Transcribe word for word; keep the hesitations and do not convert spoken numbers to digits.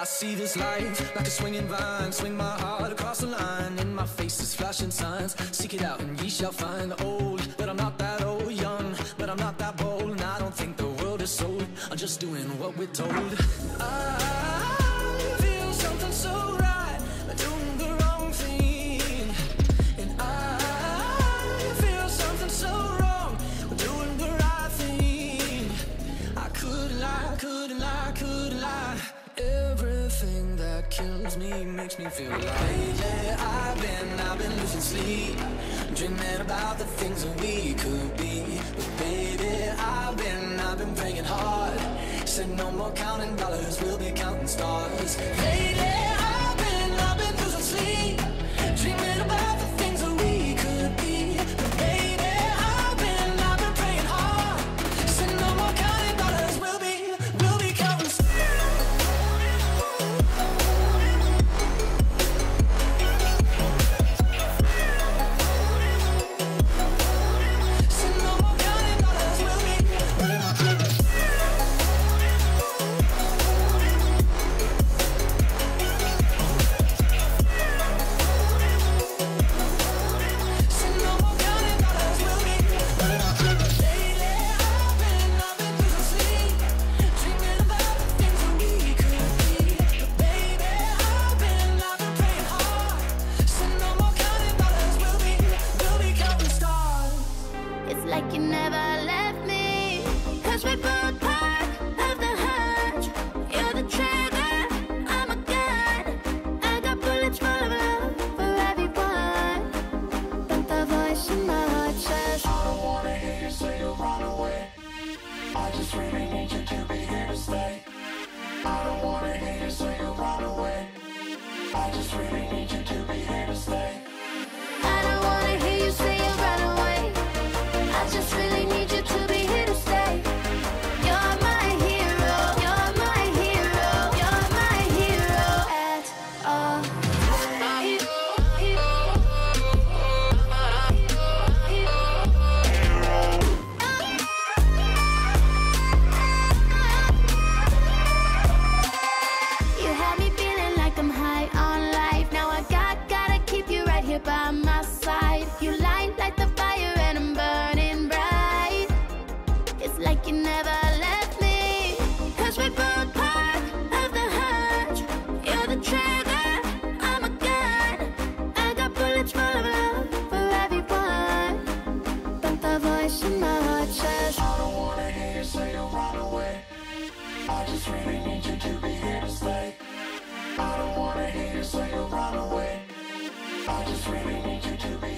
see this life like a swinging vine, swing my heart across the line. In my face is flashing signs, seek it out and ye shall find. Old, but I'm not that old. Young, but I'm not that bold. And I don't think the world is sold, I'm just doing what we're told. I feel something so right, doing the wrong thing. And I feel something so wrong, doing the right thing. I couldn't lie, couldn't lie, couldn't lie. Everything that kills me makes me feel alive. Lately I've been, I've been losing sleep, dreaming about the things that we could be. But baby, I've been, I've been praying hard. Said no more counting dollars, we'll be counting stars. Lately I've been, I've been losing sleep, dreaming about the things that we could be. But baby, I've been, I've been praying hard. Said no more counting dollars, we'll be, we'll be counting stars. Like you never left me, 'cause we both part of the hunch. You're the trigger, I'm a gun. I got bullets full of love for everyone, but the voice in my heart says I don't wanna hear you say you'll run away. I just really need you to be here to stay. I don't wanna hear you say you'll run away. I just really need you to be here to stay. I don't wanna hear you say you'll run away. I just really need you to be here to stay. You're my hero, you're my hero, you're my hero at all. You had me feeling like I'm high on life. Now I got, gotta keep you right here by my side. You light like the fire and I'm burning bright. It's like you never left me, 'cause we both part of the hunch. You're the trigger, I'm a gun. I got bullets full of love for everyone, but the voice in my heart says I don't wanna hear you say you'll run away. I just really need you to be here to stay. I don't wanna hear you say you'll run away. I just really need you to be